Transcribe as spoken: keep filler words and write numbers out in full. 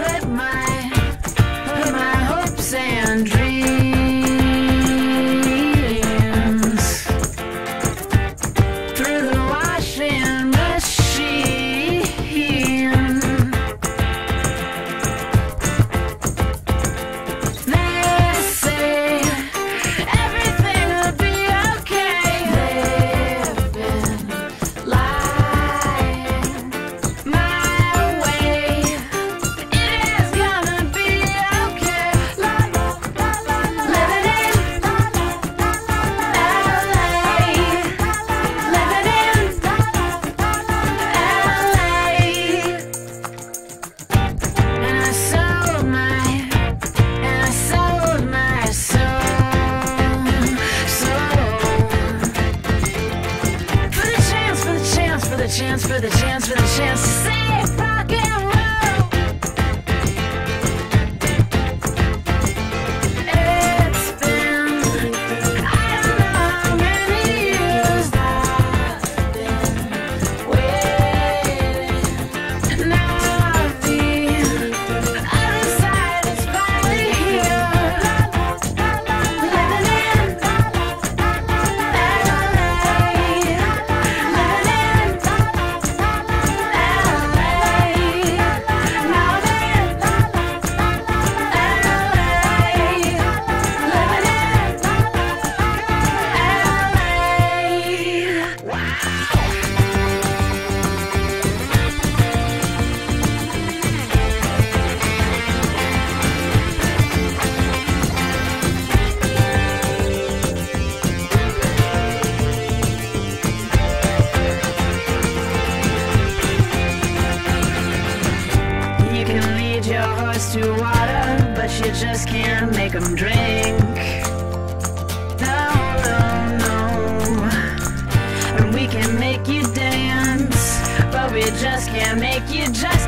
put my, put my hopes and dreams through the washing machine. They say everything will be okay. They've been lying my way. It is gonna be okay. La la la la la. Living in L A. Living in L A. And I sold my, and I sold my soul, soul for the chance, for the chance, for the chance, for the chance, for the chance to say rock and roll. It's been, I don't know how many years I've been waiting. Now the other side is finally here. Living in L A. You can lead your horse to water, but you just can't make him drink. No, no, no. And we can make you dance, but we just can't make you just